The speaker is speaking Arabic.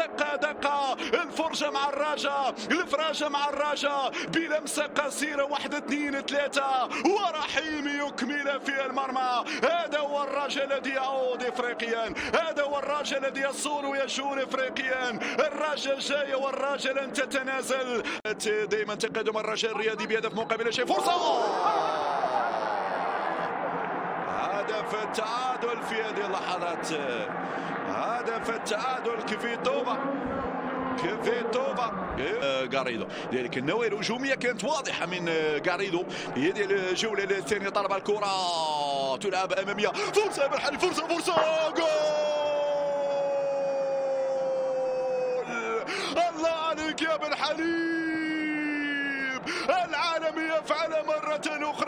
دقة الفرجة مع الرجاء، الفراجة مع الرجاء بلمسة قصيرة، 1 2 3 ورحيم يكمل في المرمى. هذا هو الرجاء الذي يعود افريقيا، هذا هو الرجاء الذي يصول ويجول افريقيا. الرجاء جاي والرجاء لن تتنازل. دائما تقدم الرجاء الرياضي بهدف مقابل شيء. فرصة هدف التعادل في هذه اللحظات، هدف التعادل كفيتوفا غاريدو. لذلك النوايا الهجوميه كانت واضحه من غاريدو. في هذه الجوله الثانيه طلب الكره تلعب اماميه، فرصه بن حليم، فرصه جول. الله عليك يا بن حليم، العالم يفعل مره اخرى.